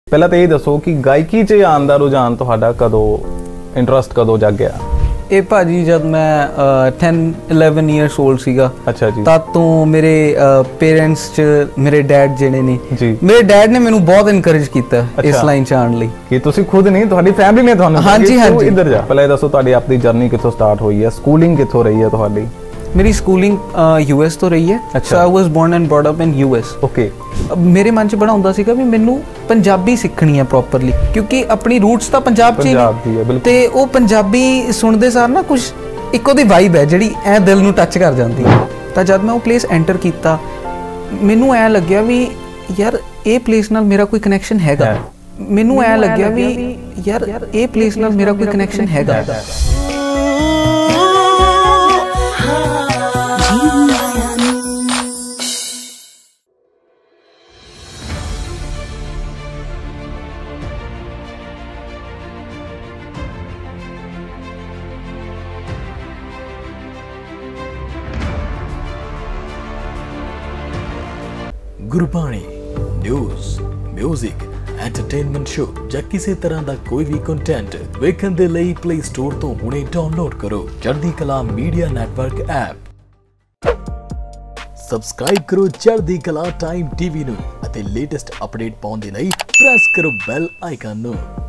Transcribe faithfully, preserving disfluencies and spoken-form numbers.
ਪਹਿਲਾਂ ਤਾਂ ਇਹ ਦੱਸੋ ਕਿ ਗਾਇਕੀ 'ਚ ਆਉਣ ਦਾ ਰੁਝਾਨ ਤੁਹਾਡਾ ਕਦੋਂ ਇੰਟਰਸਟ ਕਦੋਂ ਜਾਗਿਆ? ਇਹ ਭਾਜੀ ਜਦ ਮੈਂ ten eleven ਇਅਰਸ 올ਡ ਸੀਗਾ। ਅੱਛਾ ਜੀ। ਤਦ ਤੋਂ ਮੇਰੇ ਪੇਰੈਂਟਸ 'ਚ ਮੇਰੇ ਡੈਡ ਜਿਹੜੇ ਨੇ ਜੀ, ਮੇਰੇ ਡੈਡ ਨੇ ਮੈਨੂੰ ਬਹੁਤ ਇਨਕਰੇਜ ਕੀਤਾ ਇਸ ਲਾਈਨ 'ਚ ਆਉਣ ਲਈ। ਕਿ ਤੁਸੀਂ ਖੁਦ ਨਹੀਂ, ਤੁਹਾਡੀ ਫੈਮਿਲੀ ਨੇ ਤੁਹਾਨੂੰ? ਹਾਂਜੀ ਹਾਂਜੀ। ਇੱਧਰ ਜਾ, ਪਹਿਲਾਂ ਇਹ ਦੱਸੋ ਤੁਹਾਡੀ ਆਪਣੀ ਜਰਨੀ ਕਿੱਥੋਂ ਸਟਾਰਟ ਹੋਈ ਹੈ, ਸਕੂਲਿੰਗ ਕਿੱਥੋਂ ਰਹੀ ਹੈ ਤੁਹਾਡੀ? ਮੇਰੀ ਸਕੂਲਿੰਗ ਯੂਐਸ ਤੋਂ ਰਹੀ ਹੈ। So I was born and brought up in US. Okay. ਮੇਰੇ ਮਨ 'ਚ ਬੜਾ ਹੁੰਦਾ ਸੀਗਾ ਵੀ ਮੈਨੂੰ ਪੰਜਾਬੀ ਸਿੱਖਣੀ ਹੈ ਪ੍ਰੋਪਰਲੀ, ਕਿਉਂਕਿ ਆਪਣੀ ਰੂਟਸ ਤਾਂ ਪੰਜਾਬ 'ਚ ਹੀ ਨੇ ਤੇ ਉਹ ਪੰਜਾਬੀ ਸੁਣਦੇ ਸਾਰ ਨਾ ਕੁਝ ਇੱਕ ਉਹਦੀ ਵਾਈਬ ਹੈ ਜਿਹੜੀ ਐ ਦਿਲ ਨੂੰ ਟੱਚ ਕਰ ਜਾਂਦੀ ਹੈ। ਤਾਂ ਜਦ ਮੈਂ ਉਹ ਪਲੇਸ ਐਂਟਰ ਕੀਤਾ ਮੈਨੂੰ ਐ ਲੱਗਿਆ ਵੀ ਯਾਰ ਇਹ ਪਲੇਸ ਨਾਲ ਮੇਰਾ ਕੋਈ ਕਨੈਕਸ਼ਨ ਹੈਗਾ। ਮੈਨੂੰ ਐ ਲੱਗਿਆ ਵੀ ਯਾਰ ਇਹ ਪਲੇਸ ਨਾਲ ਮੇਰਾ ਕੋਈ ਕਨੈਕਸ਼ਨ ਹੈਗਾ। Gurbani news, music, entertainment show ਜਾਂ ਕਿਸੇ ਤਰ੍ਹਾਂ ਦਾ ਕੋਈ ਵੀ ਕੰਟੈਂਟ ਵੇਖਣ ਦੇ ਲਈ ਪਲੇ ਸਟੋਰ ਤੋਂ ਹੁਣੇ ਡਾਊਨਲੋਡ ਕਰੋ ਚੜ੍ਹਦੀ ਕਲਾ ਮੀਡੀਆ ਨੈਟਵਰਕ ਐਪ। ਸਬਸਕ੍ਰਾਈਬ ਕਰੋ ਚੜ੍ਹਦੀ ਕਲਾ ਟਾਈਮ ਟੀਵੀ ਨੂੰ ਅਤੇ ਲੇਟੈਸਟ ਅਪਡੇਟ ਪਾਉਣ ਦੇ ਲਈ ਪ੍ਰੈਸ ਕਰੋ ਬੈਲ ਆਈਕਨ ਨੂੰ।